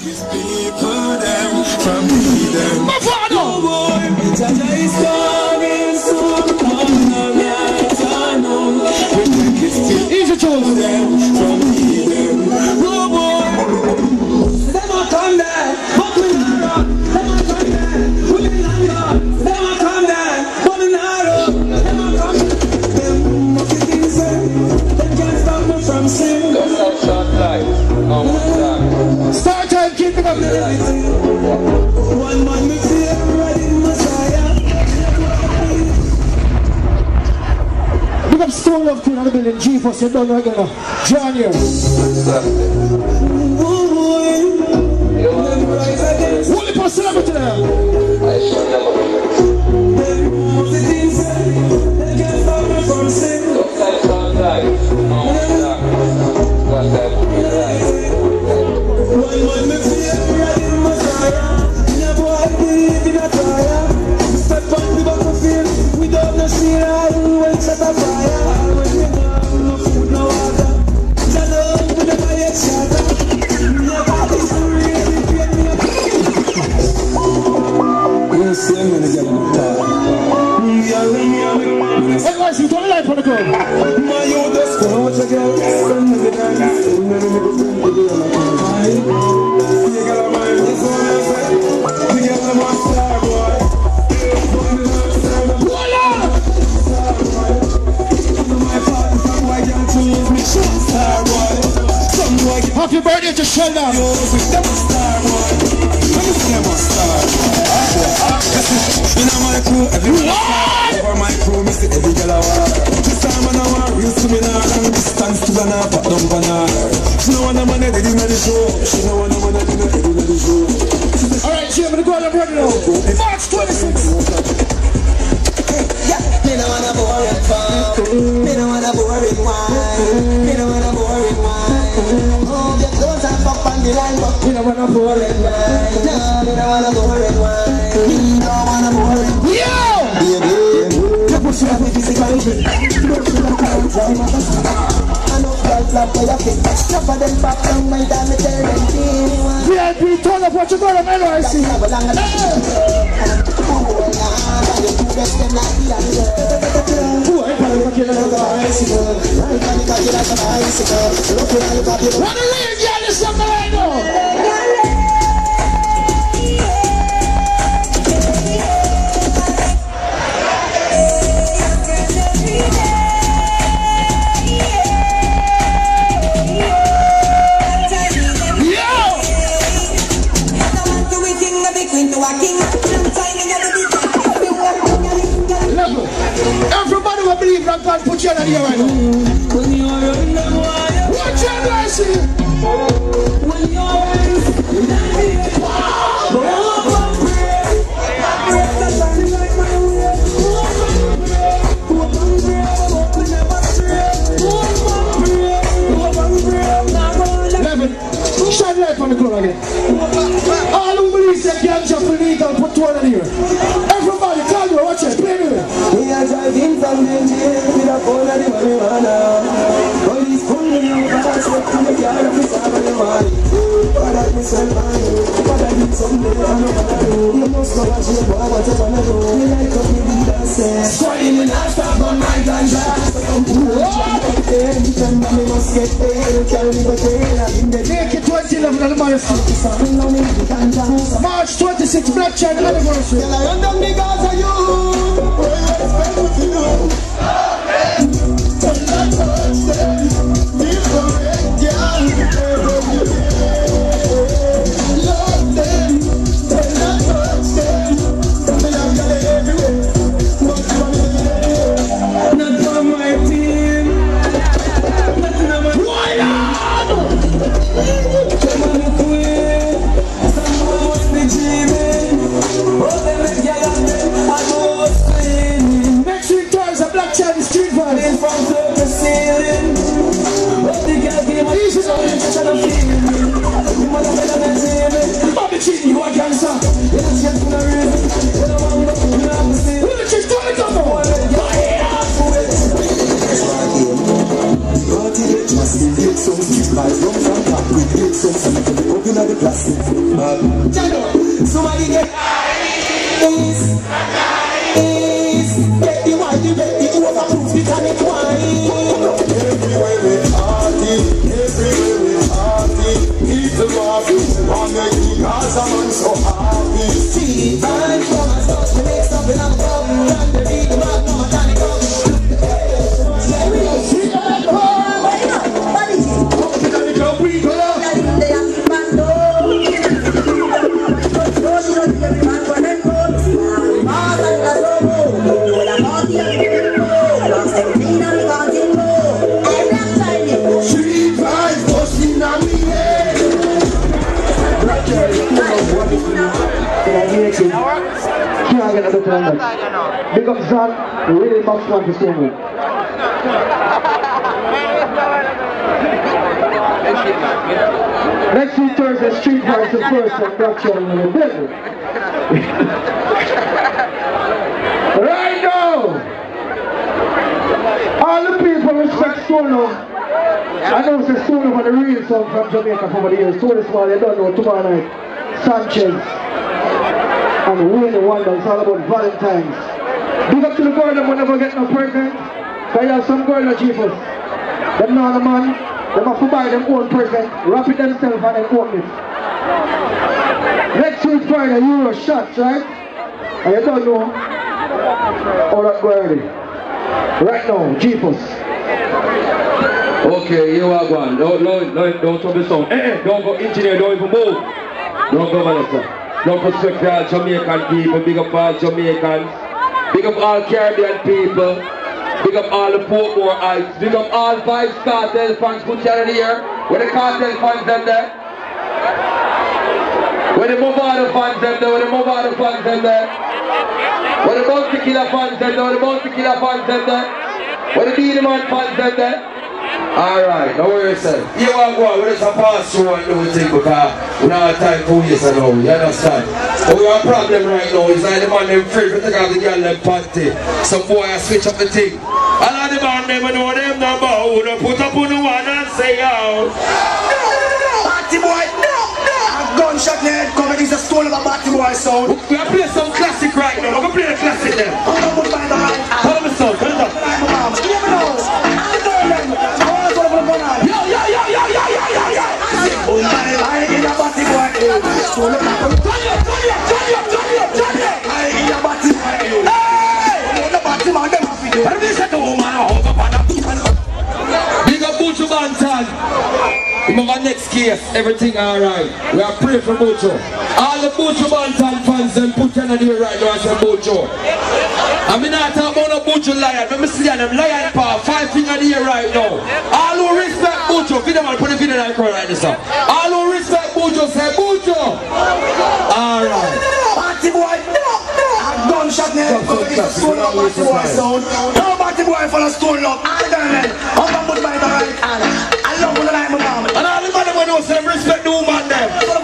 His people them from them. No boy, Jaja is coming soon. Easy to them from them. No boy, them a come there, but we not run. Them a come there, we not run. Them a come there, but we not run. Them a come there, them must be things them can't stop me from sin. Just have short life, start time, keep it up. One man me feel ready, Messiah. Big up Stone Love Queen on the building, G-Force, you don't know again. John here. Holy for celebrity there. One man me feel ready, Messiah. Never I believe in a fire. Step on the battlefield without no shield. I will set a fire. When you have no food, no water, just love with the fire shatter. Never is the real pain me up. You see me when you get in the car. Hey guys, you don't like for the club. My youth just go watch a girl. Send me the dance. You never make a friend with you on a car. You got a mind, this one I say. You get them on star boy. Voila! Star boy. You my father, some boy can't choose me. Star boy. Some boy can't. Happy birthday to Sheldon. Yo, them a star boy. Let me see them a star boy. You know my crew, everyone a star. Over my crew, me see every girl a war. This time I know real to me now. Long distance to the now, pop down for now. She know what I'm gonna do in the show. She know what I'm gonna do in the show. Alright, Jim, I'm gonna go on and run it out. March 26th. Yeah, me no wanna boring fun. Me no wanna boring wine. Me no wanna boring wine. Oh, get those and fuck on the line, but me no wanna boring wine. No, me no wanna boring wine. Me no wanna boring wine. Yo! You push me up with physical shit. Don't feel like I'm trying to stop. I know girls love for your face. Stop for them back down my time, me tell them things. VIP, turn up what you got on NYC. What a real girl is something I know. Everybody will believe that God put you on here right now. Watch your mercy. When you're shine light on the club again. All who believe they can't jump illegal, put one in here. Everybody, call me, watch it, play me. We are driving from Nigeria with a phone and the marijuana. Police pulling you back, sweat to the car of the Sabaremani. But I miss my money, but I need someday I know what I do. You must go and shape what I wanna do. You like to be the dancer. Calling me not stop on my ganja. So come to the jam. Anytime me must get paid, carry the tail. Make it 2011 on the milestone. March 26th, Black Child Anniversary. Tell I run because of you. Somebody get is get the wine, you get the overproof, the tonic wine. Everywhere we party, people walking, one make me cause I'm so happy. See, time from a start, we make something I'm coming, and the beat the mark, no tonic come. See, I'm big up Zan, really much fun to sing with. Next week Thursday, Street Vibes the first production in the building. Right now, all the people respect Solo. I know it's a Solo for the real song from Jamaica for the years. So this one they don't know tomorrow night. Sanchez and Winnie Wonder, it's all about Valentine's. Big up to the girl that will never get no present. Because you have some girl that Jesus. Them know the man, they have to buy them own present, wrap it themselves and then open it. Next week Friday, Euro shots, right? And you don't know all that go early. Right now, Jesus. Okay, you are going. Don't stop the song. Don't go engineer, don't even move. Don't go Vanessa. Don't respect all Jamaican people. Big up all Jamaicans. Big up all Caribbean people. Big up all the Portmore Ice. Big up all Vibes Cartel fans. Put you out of here. Where the Cartel fans them there? Where the Movado fans them there? Where the Movado fans them there? Where the Bounty Killer fans them there? Where the Bounty Killer fans them there? Where the Beanie Man fans them there? Alright, don't worry yourself. You want to go on, we just pass through and do the thing because we don't have time for this and all, you understand? But we have a problem right now, it's like the man them free to take off the girl them panty. Some boy I switch up the thing. All of the man them know them number, who don't put up on the one and say yo. Batty boy, no! A gunshot in the head coming, it's a stone of a Batty boy sound. We are playing some classic right now, we're going to play the classic then. I'm going to put by the right hand. Hold on, son, hold on. Big up Buju Banton. Remember next case, everything alright. We are praying for Buju. All the Buju Banton fans them put on the right now and say Buju. I'm not talking about no Buju lion. Let me see them lion power, 5 fingers in the air right now. All who respect Buju, feed them and put the video like right this up. All who respect Buju say Buju. Alright. Batty boy, no! A gunshot in the head coming, it's a stone of a Batty boy sound. No Batty boy full of stone love. I don't know. I'm going to put by the right hand. I love when I like my mom. And all the man who say respect the woman them.